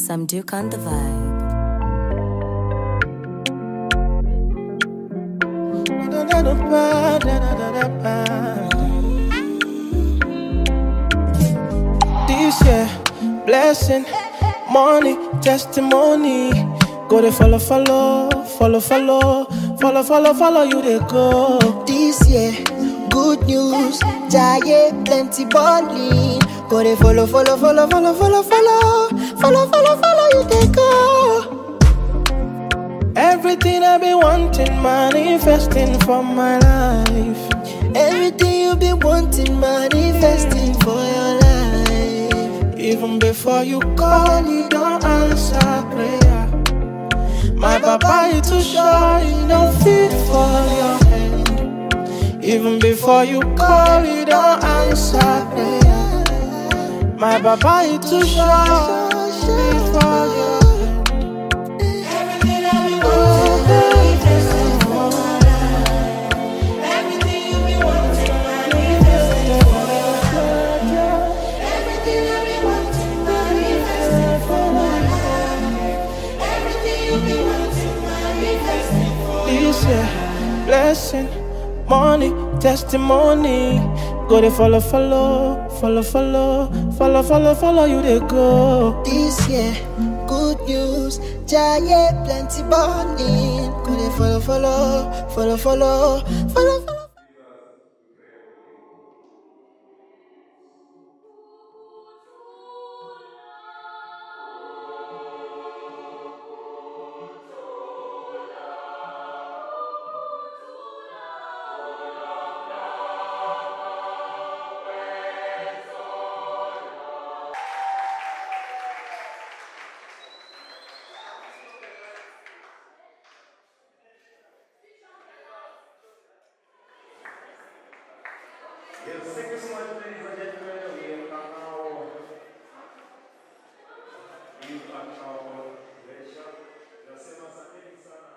Some Duke on the vibe. This year, blessing, money, testimony. Go to follow you they go. This year, good news, giant plenty balling. Go to follow you they go. Everything I've been wanting, manifesting for my life. Everything you've been wanting, manifesting for your life. Even before you call, you don't answer prayer. My papa is too shy, he don't fit for your hand. Even before you call, you don't answer prayer. My papa is too shy, fit for your hand. Everything I've been wanting, manifesting for my life. Everything you've been wanting, manifesting for your life. Everything I've been wanting, manifesting for my life. Everything you've been wanting, manifesting for this year, blessing, money, testimony. Go to follow you they go. This year, good news, giant plenty balling. Go to follow. Yes, thank you so much, ladies and gentlemen. We are now,